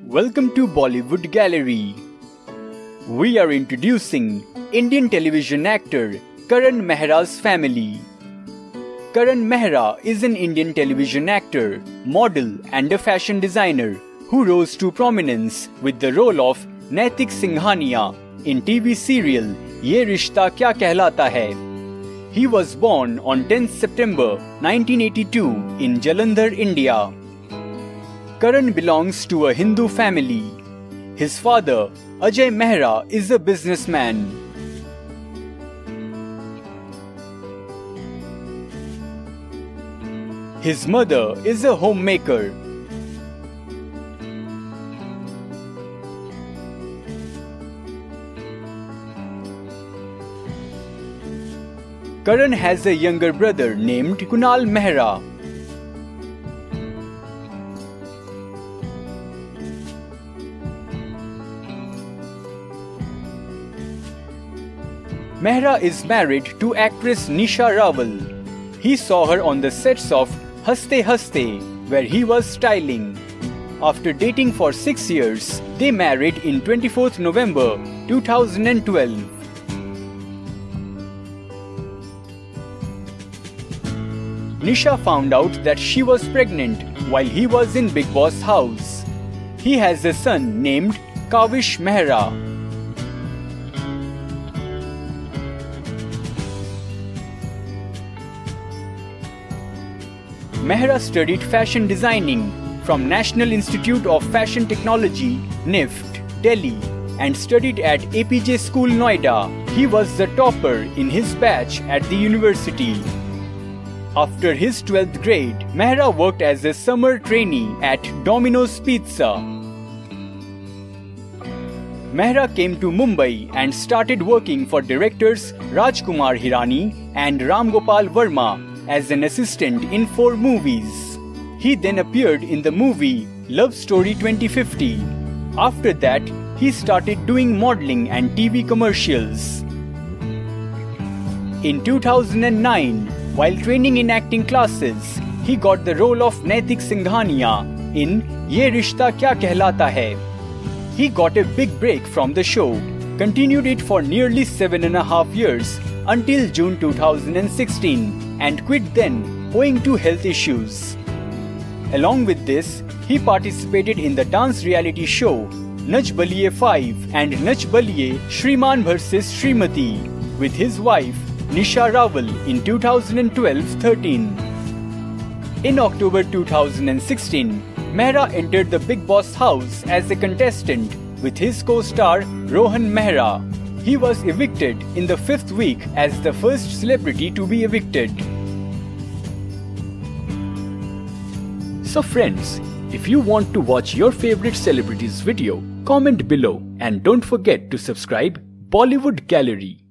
Welcome to Bollywood Gallery. We are introducing Indian television actor Karan Mehra's family. Karan Mehra is an Indian television actor, model and a fashion designer who rose to prominence with the role of Naitik Singhania in TV serial Ye Rishta Kya Kehlata Hai. He was born on 10th September 1982 in Jalandhar, India. Karan belongs to a Hindu family. His father, Ajay Mehra, is a businessman. His mother is a homemaker. Karan has a younger brother named Kunal Mehra. Mehra is married to actress Nisha Rawal. He saw her on the sets of Haste Haste, where he was styling. After dating for 6 years, they married in 24th November 2012. Nisha found out that she was pregnant while he was in Bigg Boss house. He has a son named Kavish Mehra. Mehra studied fashion designing from National Institute of Fashion Technology, NIFT, Delhi, and studied at APJ School, Noida. He was the topper in his batch at the university. After his 12th grade, Mehra worked as a summer trainee at Domino's Pizza. Mehra came to Mumbai and started working for directors Rajkumar Hirani and Ram Gopal Verma as an assistant in 4 movies. He then appeared in the movie Love Story 2050. After that, he started doing modeling and TV commercials. In 2009, while training in acting classes, he got the role of Naitik Singhania in Ye Rishta Kya Kehlata Hai. He got a big break from the show, continued it for nearly 7.5 years until June 2016 and quit then owing to health issues. Along with this, he participated in the dance reality show Nach Baliye 5 and Nach Baliye Shriman vs Srimati with his wife Nisha Rawal in 2012-13. In October 2016, Mehra entered the Bigg Boss house as a contestant with his co-star Rohan Mehra. He was evicted in the 5th week as the first celebrity to be evicted. So friends, if you want to watch your favorite celebrities video, comment below and don't forget to subscribe Bollywood Gallery.